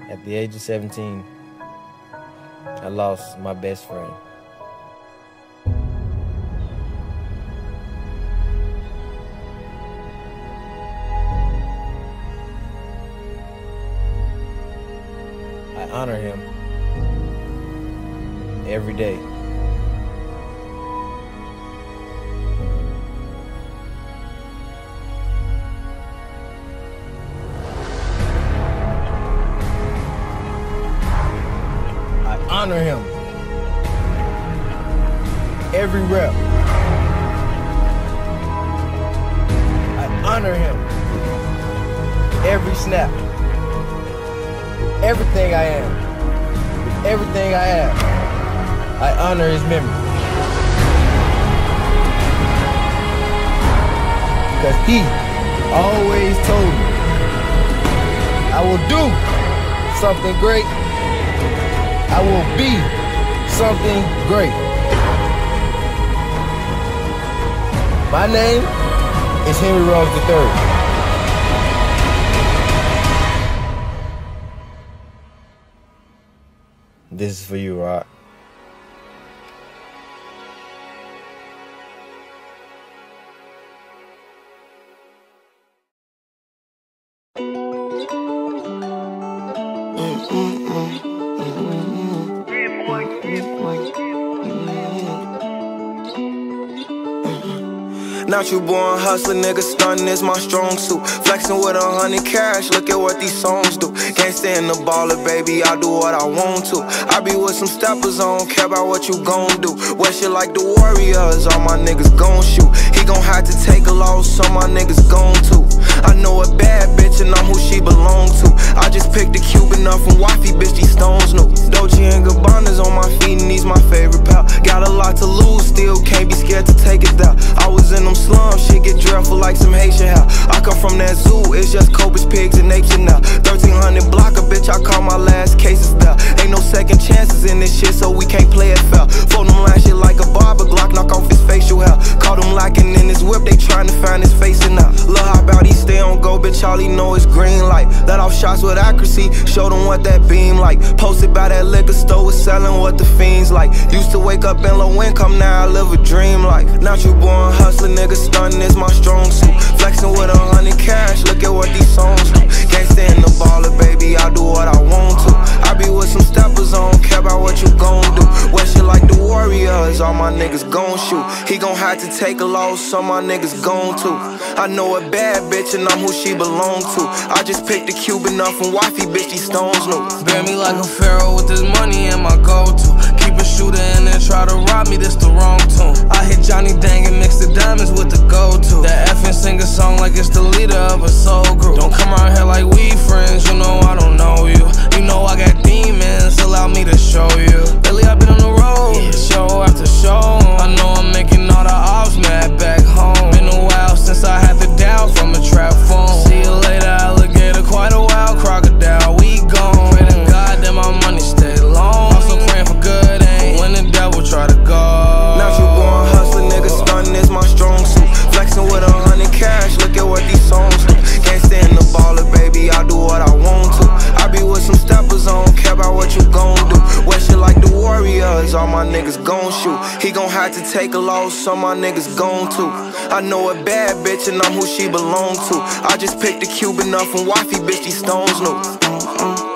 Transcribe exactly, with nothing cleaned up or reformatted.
At the age of seventeen, I lost my best friend. I honor him every day. I honor him every rep. I honor him every snap. Everything I am, everything I have, I honor his memory. Because he always told me, I will do something great. I will be something great. My name is Henry Rose the third. This is for you, Rock. Not you born hustler, nigga, stunning is my strong suit. Flexing with a hundred cash, look at what these songs do. Can't stand the baller, baby, I do what I want to. I be with some steppers, I don't care about what you gon' do. Wear shit like the Warriors, all my niggas gon' shoot. He gon' have to take a loss, so my niggas gon' too. I know a bad bitch and I'm who she belong to. I just picked a Cuban up from wifey, bitch, these stones new. Dolce and Gabbana's on my feet and he's my favorite pal. Got a lot to lose, still can't be scared to take it there. I was in them slums, shit get dreadful like some Haitian hair. I come from that zoo, it's just cobras, pigs, and apes now. thirteen hundred block, a bitch, I call my last cases there. Ain't no second chances in this shit, so we can't play it fair. Phone them line shit like a barber, Glock knock off his facial hair. Caught him lacking in his whip, they trying to find his face in now. Look how about he stay on go, bitch, all he know is green light. Let off shots with accuracy, show them what that beam like. Posted by that liquor store, was selling what the fiends like. Used to wake up in low income, now I live a dream life. Not you born hustler, nigga, stunning is my strong suit. Flexing with a hundred cash, look at what these songs do. Can't stand the baller, baby, I do what I want to. I be with some steppers, I don't care about what you gon' do. Wear shit like the Warriors, all my niggas gon' shoot. He gon' have to take a loss, so my niggas gon' too. I know a bad bitch and I'm who she belong to. I just picked a Cuban up from wifey, bitch, these stones new. Bear me like a pharaoh with this money and my go-to. Keep a shooter and then try to rob me, this the wrong tune. I hit Johnny Dang and mix the diamonds with the go-to. That effing sing a song like it's the leader of a soul group. Don't come around here like we friends, you know I don't know you. You know I got demons, allow me to show you. Lately I've been on the road, yeah, show after show. I know I'm making all the ops mad back home. Been a while since I had the down from a trap phone. See you later, alligator, quite a while, crocodile, we gone. Pray to God that my money stay long. Also praying for good aim when the devil try to go. Not you born hustler, nigga, stunning is my strong suit. Flexing with a hundred cash, look at what these songs do. Can't stand the baller, baby, I do what I want to. I be with some steppers, I don't care about what you gon' do. Wear shit like the Warriors, all my niggas gon' shoot. He gon' have to take a loss, so my niggas gon' too. I know a bad bitch and I'm who she belong to. I just picked a Cuban up from wifey, bitch, these stones new. Mm-mm.